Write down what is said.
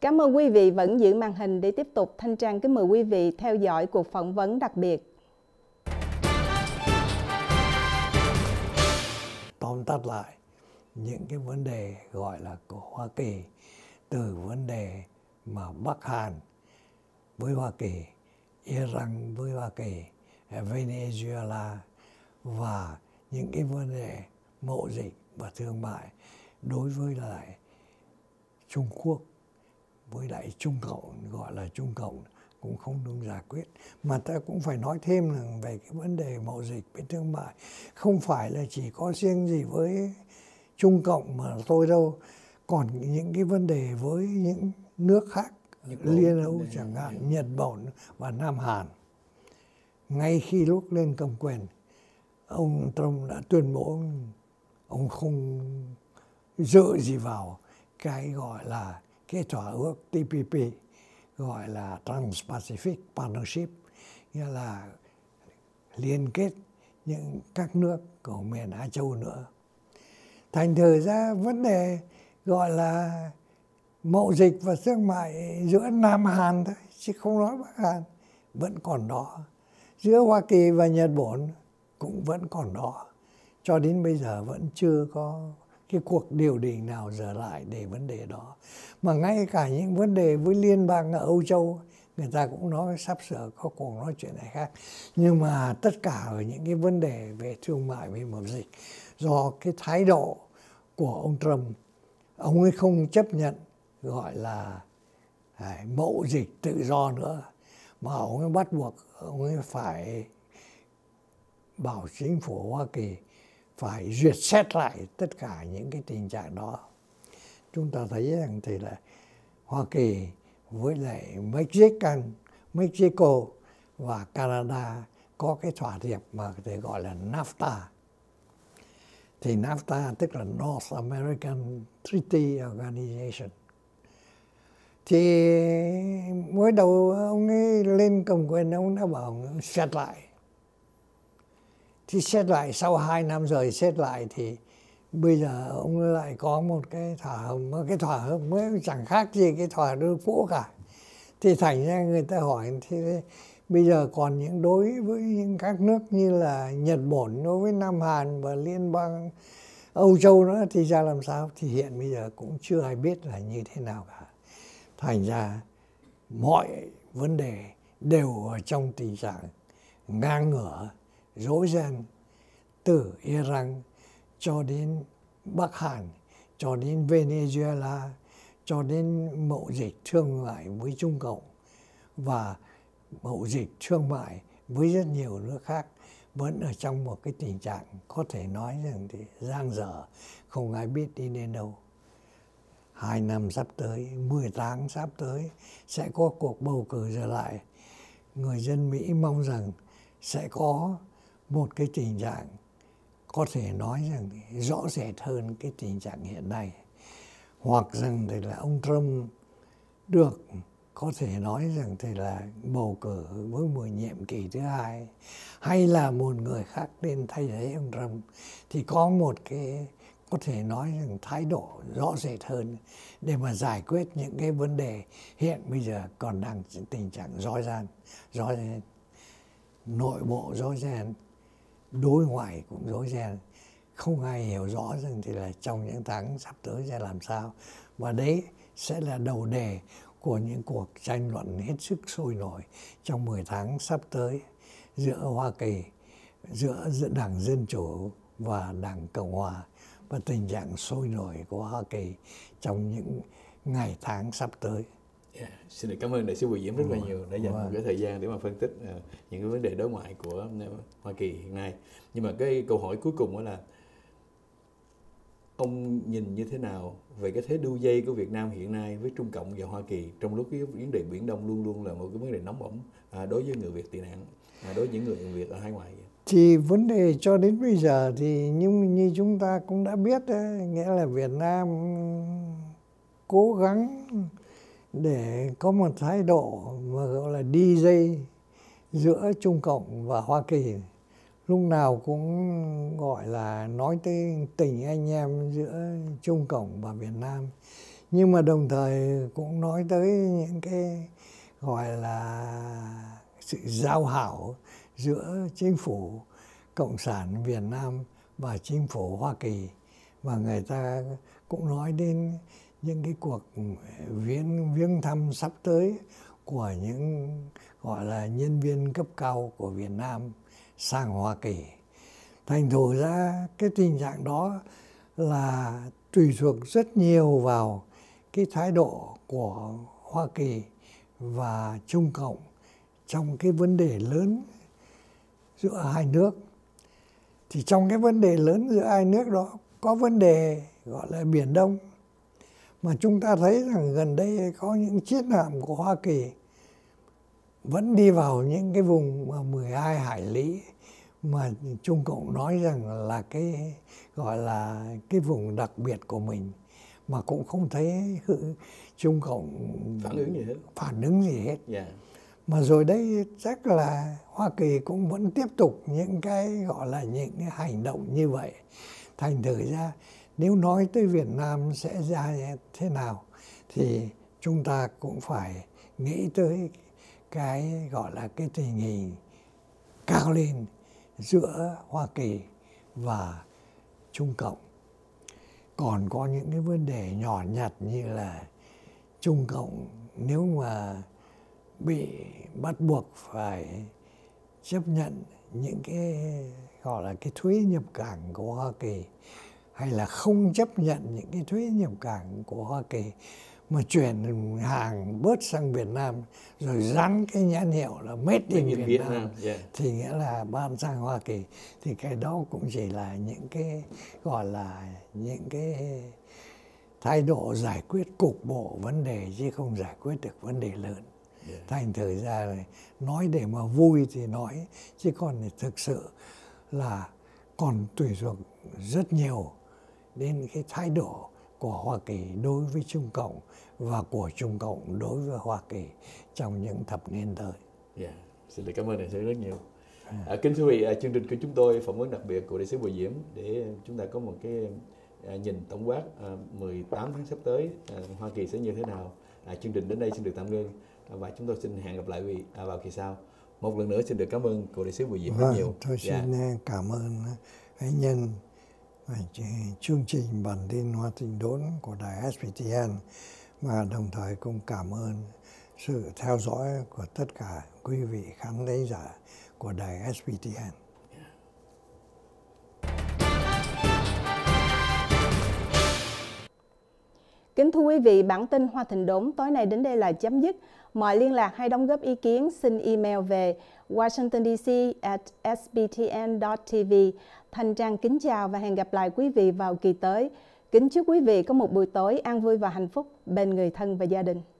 Cảm ơn quý vị vẫn giữ màn hình để tiếp tục. Thanh Trang kính mời quý vị theo dõi cuộc phỏng vấn đặc biệt. Tóm tắt lại những cái vấn đề gọi là của Hoa Kỳ, từ vấn đề mà Bắc Hàn với Hoa Kỳ, Iran với Hoa Kỳ, Venezuela và những cái vấn đề mậu dịch và thương mại đối với lại Trung Quốc, với lại Trung Cộng, gọi là Trung Cộng cũng không đúng giải quyết. Mà ta cũng phải nói thêm là về cái vấn đề mậu dịch với thương mại không phải là chỉ có riêng gì với Trung Cộng mà thôi đâu, còn những cái vấn đề với những nước khác, Liên Âu chẳng hạn, Nhật Bản và Nam Hàn. Ngay khi lúc lên cầm quyền, ông Trump đã tuyên bố ông không dựa gì vào cái gọi là cái thỏa ước TPP, gọi là Trans-Pacific Partnership, nghĩa là liên kết những các nước của miền Á Châu nữa. Thành thử ra vấn đề gọi là mậu dịch và thương mại giữa Nam Hàn thôi, chứ không nói Bắc Hàn, vẫn còn đó. Giữa Hoa Kỳ và Nhật Bản cũng vẫn còn đó. Cho đến bây giờ vẫn chưa có cái cuộc điều đình nào trở lại để vấn đề đó. Mà ngay cả những vấn đề với liên bang ở Âu Châu, người ta cũng nói sắp sửa có cuộc nói chuyện này khác. Nhưng mà tất cả ở những cái vấn đề về thương mại, về mậu dịch, do cái thái độ của ông Trump, ông ấy không chấp nhận gọi là mậu dịch tự do nữa, mà ông ấy bắt buộc ông ấy phải bảo chính phủ Hoa Kỳ phải duyệt xét lại tất cả những cái tình trạng đó. Chúng ta thấy rằng thì là Hoa Kỳ với lại Mexico và Canada có cái thỏa thuận mà để gọi là NAFTA. Thì NAFTA tức là North American Treaty Organization. Thì mới đầu ông ấy lên cầm quyền, ông đã bảo ông xét lại. Thì xét lại sau 2 năm rồi xét lại thì bây giờ ông lại có một cái thỏa hợp mới chẳng khác gì cái thỏa đơn cũ cả. Thì thành ra người ta hỏi thì bây giờ còn những đối với những các nước như là Nhật Bản, đối với Nam Hàn và Liên bang Âu Châu nữa thì ra làm sao? Thì hiện bây giờ cũng chưa ai biết là như thế nào cả. Thành ra mọi vấn đề đều ở trong tình trạng ngang ngửa, rối ren, từ Iran cho đến Bắc Hàn, cho đến Venezuela, cho đến mậu dịch thương mại với Trung Cộng và mậu dịch thương mại với rất nhiều nước khác, vẫn ở trong một cái tình trạng có thể nói rằng thì dang dở, không ai biết đi đến đâu. 2 năm sắp tới, 10 tháng sắp tới sẽ có cuộc bầu cử trở lại. Người dân Mỹ mong rằng sẽ có một cái tình trạng có thể nói rằng rõ rệt hơn cái tình trạng hiện nay. Hoặc rằng thì là ông Trump được có thể nói rằng thì là bầu cử với một nhiệm kỳ thứ hai, hay là một người khác lên thay thế ông Trump, thì có một cái có thể nói rằng thái độ rõ rệt hơn để mà giải quyết những cái vấn đề hiện bây giờ còn đang tình trạng rối ren, nội bộ rối ren, đối ngoại cũng rối ren, không ai hiểu rõ rằng thì là trong những tháng sắp tới sẽ làm sao. Và đấy sẽ là đầu đề của những cuộc tranh luận hết sức sôi nổi trong 10 tháng sắp tới giữa Hoa Kỳ, giữa Đảng Dân Chủ và Đảng Cộng Hòa, và tình trạng sôi nổi của Hoa Kỳ trong những ngày tháng sắp tới. Xin được cảm ơn đại sứ Bùi Diễm rất là nhiều đã dành một cái thời gian để mà phân tích những cái vấn đề đối ngoại của Hoa Kỳ hiện nay. Nhưng mà cái câu hỏi cuối cùng đó là ông nhìn như thế nào về cái thế đu dây của Việt Nam hiện nay với Trung Cộng và Hoa Kỳ, trong lúc cái vấn đề Biển Đông luôn luôn là một cái vấn đề nóng bỏng đối với người Việt tị nạn, đối với những người Việt ở hải ngoại? Thì vấn đề cho đến bây giờ thì như chúng ta cũng đã biết đấy, nghĩa là Việt Nam cố gắng để có một thái độ mà gọi là đi dây giữa Trung Cộng và Hoa Kỳ. Lúc nào cũng gọi là nói tới tình anh em giữa Trung Cộng và Việt Nam. Nhưng mà đồng thời cũng nói tới những cái gọi là sự giao hảo giữa chính phủ Cộng sản Việt Nam và chính phủ Hoa Kỳ. Và người ta cũng nói đến những cái cuộc viếng thăm sắp tới của những gọi là nhân viên cấp cao của Việt Nam sang Hoa Kỳ. Thành thử ra cái tình trạng đó là tùy thuộc rất nhiều vào cái thái độ của Hoa Kỳ và Trung Cộng trong cái vấn đề lớn giữa hai nước. Thì trong cái vấn đề lớn giữa hai nước đó có vấn đề gọi là Biển Đông. Mà chúng ta thấy rằng gần đây có những chiến hạm của Hoa Kỳ vẫn đi vào những cái vùng 12 hải lý mà Trung Cộng nói rằng là cái gọi là cái vùng đặc biệt của mình, mà cũng không thấy Trung Cộng phản ứng gì hết. Yeah. Mà rồi đây chắc là Hoa Kỳ cũng vẫn tiếp tục những cái gọi là những cái hành động như vậy. Thành thử ra nếu nói tới Việt Nam sẽ ra thế nào thì chúng ta cũng phải nghĩ tới cái gọi là cái tình hình cao lên giữa Hoa Kỳ và Trung Cộng. Còn có những cái vấn đề nhỏ nhặt như là Trung Cộng nếu mà bị bắt buộc phải chấp nhận những cái gọi là cái thuế nhập cảng của Hoa Kỳ, hay là không chấp nhận những cái thuế nhập cảng của Hoa Kỳ mà chuyển hàng bớt sang Việt Nam rồi dán cái nhãn hiệu là Made in Việt Nam, thì nghĩa là bán sang Hoa Kỳ, thì cái đó cũng chỉ là những cái gọi là những cái thái độ giải quyết cục bộ vấn đề chứ không giải quyết được vấn đề lớn. Thành thử ra này, nói để mà vui thì nói, chứ còn thực sự là còn tùy thuộc rất nhiều đến cái thái độ của Hoa Kỳ đối với Trung Cộng và của Trung Cộng đối với Hoa Kỳ trong những thập niên tới. Xin được cảm ơn đại sứ rất nhiều. Kính thưa quý vị, chương trình của chúng tôi phỏng vấn đặc biệt của đại sứ Bùi Diễm để chúng ta có một cái nhìn tổng quát 18 tháng sắp tới Hoa Kỳ sẽ như thế nào. Chương trình đến đây xin được tạm ngưng và chúng tôi xin hẹn gặp lại quý vị vào kỳ sau. Một lần nữa xin được cảm ơn cô đại sứ Bùi Diễm rất nhiều. Tôi xin cảm ơn anh Nhân và chương trình bản tin Hoa Tịnh Đốn của đài SBTN, mà đồng thời cũng cảm ơn sự theo dõi của tất cả quý vị khán thính giả của đài SBTN. Kính thưa quý vị, bản tin Hoa Tịnh Đốn tối nay đến đây là chấm dứt. Mọi liên lạc hay đóng góp ý kiến xin email về washingtondc@sbtn.tv. Thanh Trang kính chào và hẹn gặp lại quý vị vào kỳ tới. Kính chúc quý vị có một buổi tối an vui và hạnh phúc bên người thân và gia đình.